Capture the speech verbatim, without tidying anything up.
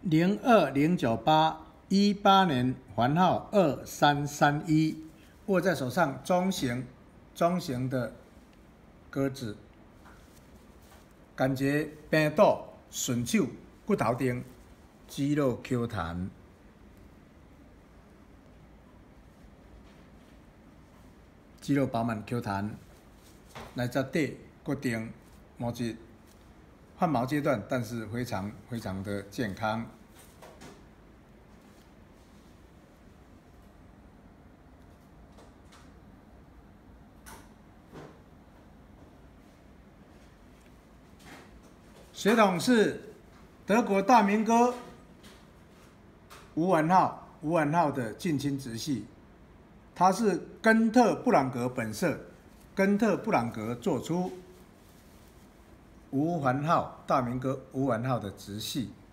零二零九八一八年番号二三三一，握在手上中型中型的鸽子，感觉平肚、顺手、骨头硬，肌肉 Q 弹。肌肉饱满 Q 弹，内只底固定，毛质换毛阶段，但是非常非常的健康。血统是德国大明哥吴完浩，吴完浩的近亲直系。他是根特布朗格本色，根特布朗格做出吴完浩大明哥吴完浩的直系。